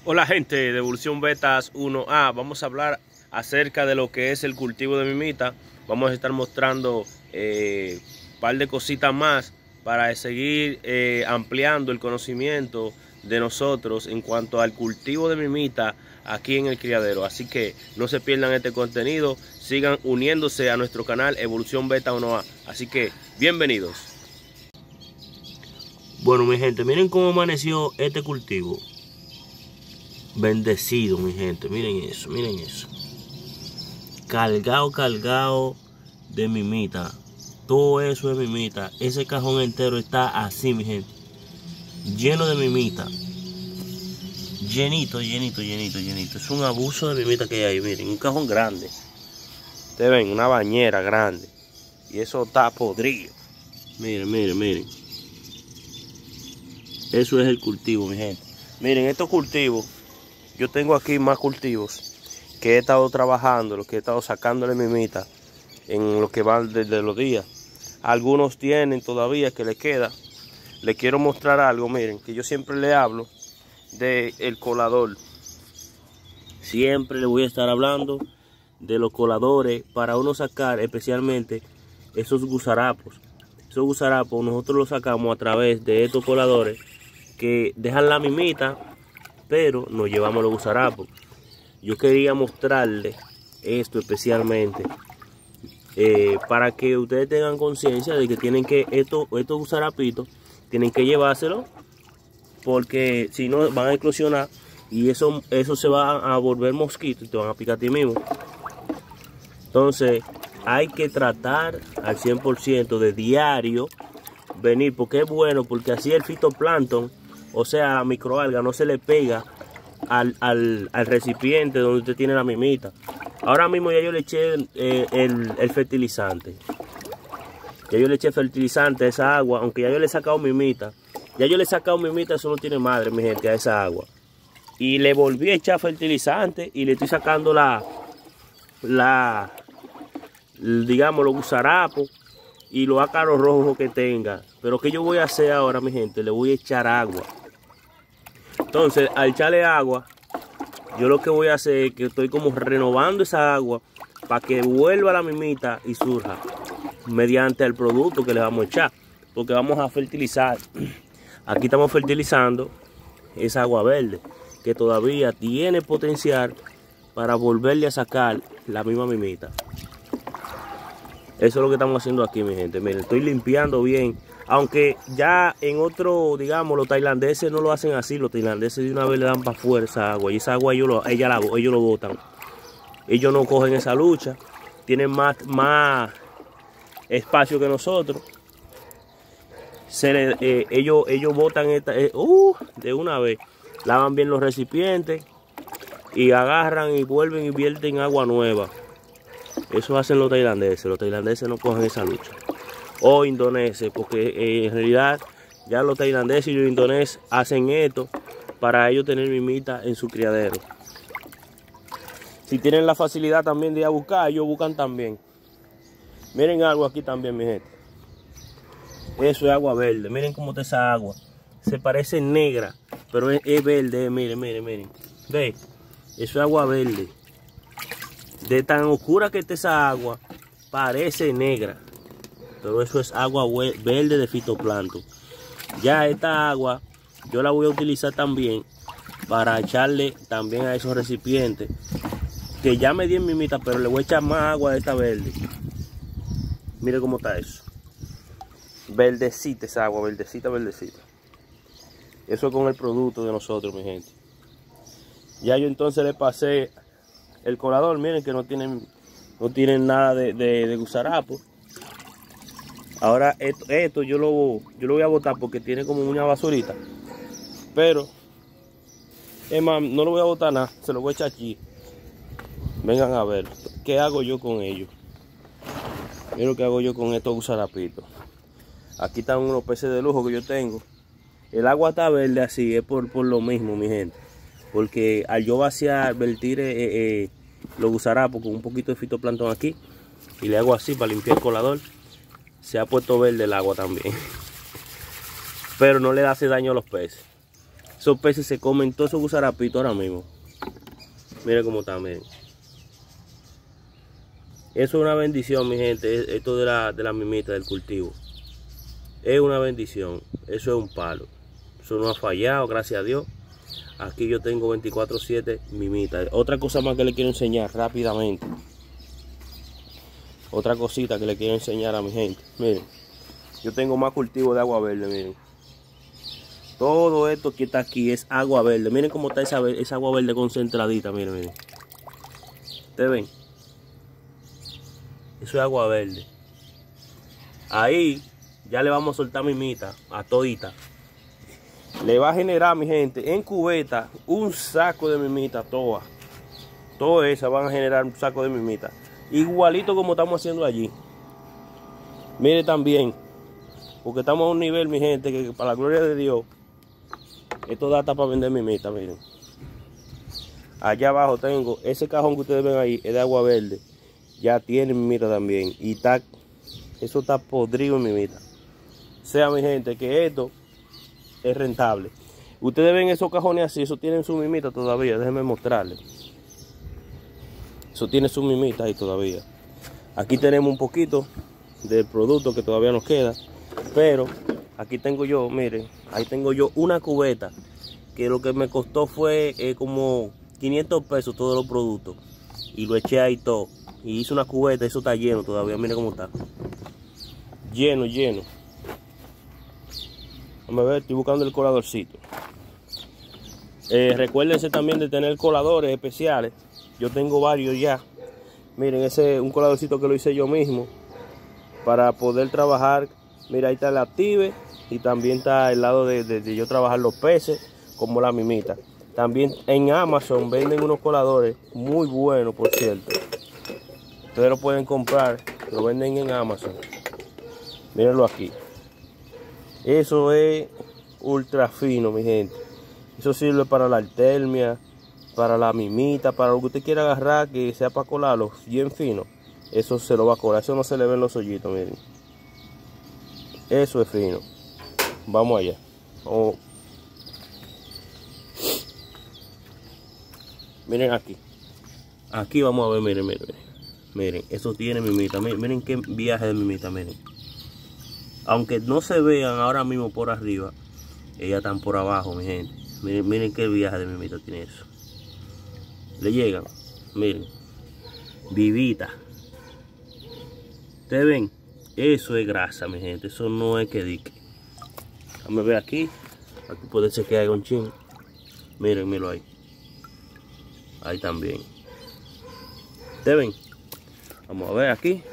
Hola gente de Evolución Betas 1A, vamos a hablar acerca de lo que es el cultivo de mimita. Vamos a estar mostrando un par de cositas más para seguir ampliando el conocimiento de nosotros en cuanto al cultivo de mimita aquí en el criadero. Así que no se pierdan este contenido, sigan uniéndose a nuestro canal Evolución Beta 1A. Así que bienvenidos. Bueno mi gente, miren cómo amaneció este cultivo. Bendecido mi gente, miren eso, miren eso. Cargado de mimita. Todo eso es mimita. Ese cajón entero está así mi gente, lleno de mimita. Llenito. Es un abuso de mimita que hay ahí, miren, un cajón grande. Ustedes ven, una bañera grande. Y eso está podrido. Miren. Eso es el cultivo mi gente. Miren, estos cultivos, yo tengo aquí más cultivos que he estado trabajando, los que he estado sacándole mimita en lo que van desde los días. Algunos tienen todavía que les queda. Les quiero mostrar algo, miren, que yo siempre le hablo del colador. Siempre le voy a estar hablando de los coladores para uno sacar especialmente esos gusarapos. Esos gusarapos nosotros los sacamos a través de estos coladores que dejan la mimita, pero nos llevamos los gusarapos. Yo quería mostrarles esto especialmente para que ustedes tengan conciencia de que tienen que estos gusarapitos tienen que llevárselo, porque si no van a eclosionar y eso se va a volver mosquito y te van a picar a ti mismo. Entonces hay que tratar al 100% de diario venir, porque es bueno, porque así el fitoplancton, o sea la microalga, no se le pega al recipiente donde usted tiene la mimita. Ahora mismo ya yo le eché el fertilizante. Ya yo le eché fertilizante a esa agua, aunque ya yo le he sacado mimita. Ya yo le he sacado mimita, eso no tiene madre, mi gente, a esa agua. Y le volví a echar fertilizante y le estoy sacando digamos, los gusarapos y los ácaros rojos que tenga. Pero ¿qué yo voy a hacer ahora, mi gente? Le voy a echar agua. Entonces, al echarle agua, yo lo que voy a hacer es que estoy como renovando esa agua para que vuelva la mimita y surja mediante el producto que le vamos a echar, porque vamos a fertilizar. Aquí estamos fertilizando esa agua verde que todavía tiene potencial para volverle a sacar la misma mimita. Eso es lo que estamos haciendo aquí, mi gente. Miren, estoy limpiando bien. Aunque ya en otro, digamos, los tailandeses no lo hacen así. Los tailandeses de una vez le dan para afuera esa agua. Y esa agua ellos lo botan. Ellos no cogen esa lucha. Tienen más espacio que nosotros. Ellos botan de una vez. Lavan bien los recipientes. Y agarran y vuelven y vierten agua nueva. Eso hacen los tailandeses. Los tailandeses no cogen esa lucha. O indoneses, porque en realidad ya los tailandeses y los indoneses hacen esto para ellos tener mimita en su criadero. Si tienen la facilidad también de ir a buscar, ellos buscan también. Miren algo aquí también, mi gente. Eso es agua verde. Miren cómo está esa agua. Se parece negra, pero es verde. Miren. Ve, eso es agua verde. De tan oscura que está esa agua, parece negra. Pero eso es agua verde de fitoplancton. Ya esta agua yo la voy a utilizar también para echarle también a esos recipientes. Que ya me di en mimita, pero le voy a echar más agua de esta verde. Mire cómo está eso. Verdecita esa agua, verdecita. Eso con el producto de nosotros, mi gente. Ya yo entonces le pasé el colador. Miren que no tienen nada de gusarapo. Ahora esto yo lo voy a botar porque tiene como una basurita. Pero, es más, no lo voy a botar nada. Se lo voy a echar aquí. Vengan a ver. ¿Qué hago yo con ellos? Miren lo que hago yo con estos gusarapitos. Aquí están unos peces de lujo que yo tengo. El agua está verde así. Es por lo mismo, mi gente. Porque al yo vaciar, vertir los gusarapos con un poquito de fitoplancton aquí. Y le hago así para limpiar el colador. Se ha puesto verde el agua también. Pero no le hace daño a los peces. Esos peces se comen todos esos gusarapitos ahora mismo. Miren cómo está, miren. Eso es una bendición, mi gente, esto de la mimita, del cultivo. Es una bendición, eso es un palo. Eso no ha fallado, gracias a Dios. Aquí yo tengo 24/7 mimitas. Otra cosa más que le quiero enseñar rápidamente. Otra cosita que le quiero enseñar a mi gente. Miren, yo tengo más cultivo de agua verde, miren. Todo esto que está aquí es agua verde. Miren cómo está esa agua verde concentradita, miren, miren. ¿Ustedes ven? Eso es agua verde. Ahí ya le vamos a soltar mimita a todita. Le va a generar, mi gente, en cubeta un saco de mimita, todas. Todas esas van a generar un saco de mimita. Igualito como estamos haciendo allí. Mire también, porque estamos a un nivel, mi gente, que para la gloria de Dios, esto da para vender mimita, miren. Allá abajo tengo, ese cajón que ustedes ven ahí, es de agua verde. Ya tiene mimita también. Y está, eso está podrido en mimita. O sea, mi gente, que esto es rentable. Ustedes ven esos cajones así, eso tienen su mimita todavía. Déjenme mostrarles. Eso tiene su mimita ahí todavía. Aquí tenemos un poquito del producto que todavía nos queda. Pero aquí tengo yo, miren, ahí tengo yo una cubeta. Que lo que me costó fue como 500 pesos todos los productos. Y lo eché ahí todo. Y hice una cubeta, eso está lleno todavía, miren cómo está. Lleno, lleno. Vamos a ver, estoy buscando el coladorcito. Recuérdense también de tener coladores especiales. Yo tengo varios ya. Miren, ese es un coladorcito que lo hice yo mismo. Para poder trabajar. Mira, ahí está el Active. Y también está el lado de yo trabajar los peces, como la mimita. También en Amazon venden unos coladores muy buenos, por cierto. Ustedes lo pueden comprar, lo venden en Amazon. Mírenlo aquí. Eso es ultra fino, mi gente. Eso sirve para la artemia, para la mimita, para lo que usted quiera agarrar, que sea para colarlo bien fino. Eso se lo va a colar, eso no se le ven los hoyitos, miren. Eso es fino. Vamos allá. Oh. Miren aquí. Aquí vamos a ver, miren, miren, miren. Miren, eso tiene mimita. Miren qué viaje de mimita, miren. Aunque no se vean ahora mismo por arriba, ellas están por abajo, mi gente. Miren, miren qué viaje de mimita tiene eso. Le llegan, miren. Vivita. ¿Ustedes ven? Eso es grasa, mi gente. Eso no es que dique. Déjame ver aquí. Aquí puede ser que haya un chin. Miren, míralo ahí. Ahí también. ¿Ustedes ven? Vamos a ver aquí.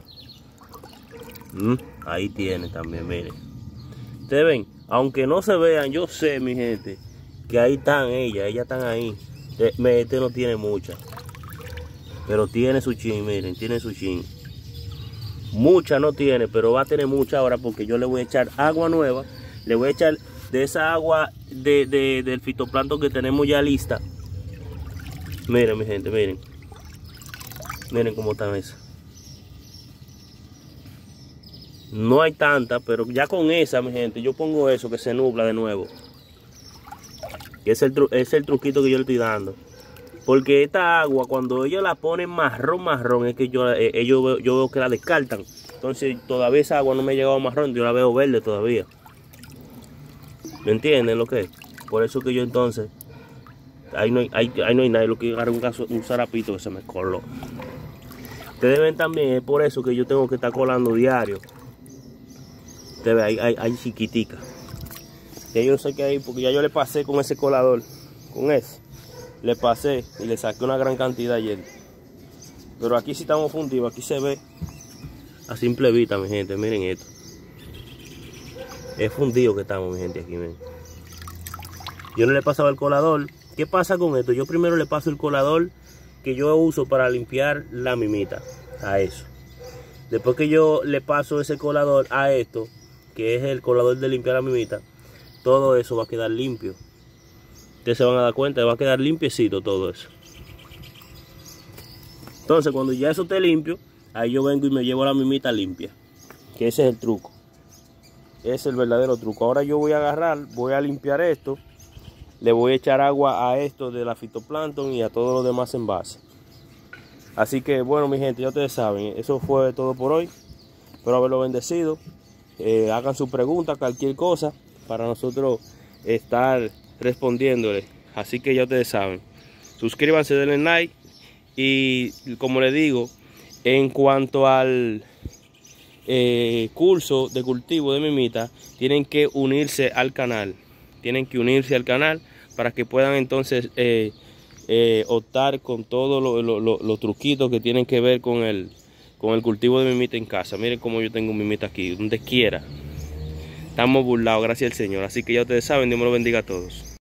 Ahí tiene también, miren. Ustedes ven, aunque no se vean, yo sé, mi gente, que ahí están ellas están ahí. Este no tiene mucha, pero tiene su chin, miren, tiene su chin. Mucha no tiene, pero va a tener mucha ahora porque yo le voy a echar agua nueva. Le voy a echar de esa agua del fitoplancton que tenemos ya lista. Miren, mi gente, miren. Miren cómo están esas. No hay tanta, pero ya con esa, mi gente, yo pongo eso que se nubla de nuevo. Y es el truquito que yo le estoy dando. Porque esta agua, cuando ellos la ponen marrón, es que yo veo que la descartan. Entonces, todavía esa agua no me ha llegado marrón, yo la veo verde todavía. ¿Me entienden lo que es? Por eso que yo entonces, ahí no hay nadie, lo que agarrar un zarapito que se me coló. Ustedes ven también, es por eso que yo tengo que estar colando diario. Ustedes ven, hay chiquitica. Ya yo sé que hay, porque ya yo le pasé con ese colador, con ese. Le pasé y le saqué una gran cantidad ayer. Pero aquí sí estamos fundidos, aquí se ve a simple vista, mi gente, miren esto. Es fundido que estamos, mi gente, aquí, miren. Yo no le he pasado el colador. ¿Qué pasa con esto? Yo primero le paso el colador que yo uso para limpiar la mimita, a eso. Después que yo le paso ese colador a esto, que es el colador de limpiar la mimita, todo eso va a quedar limpio. Ustedes se van a dar cuenta, va a quedar limpiecito todo eso. Entonces, cuando ya eso esté limpio, ahí yo vengo y me llevo la mimita limpia. Que ese es el truco. Ese es el verdadero truco. Ahora yo voy a agarrar, voy a limpiar esto. le voy a echar agua a esto de la fitoplancton y a todos los demás envases. Así que bueno, mi gente, ya ustedes saben, eso fue todo por hoy. Espero haberlo bendecido. Hagan su pregunta, cualquier cosa, para nosotros estar respondiéndole. Así que ya ustedes saben, suscríbanse, denle like. Y como les digo, en cuanto al curso de cultivo de mimita, tienen que unirse al canal. Tienen que unirse al canal para que puedan entonces optar con todos los truquitos que tienen que ver con el cultivo de mimita en casa. Miren cómo yo tengo mimita aquí, donde quiera. Estamos burlados, gracias al Señor. Así que ya ustedes saben, Dios me lo bendiga a todos.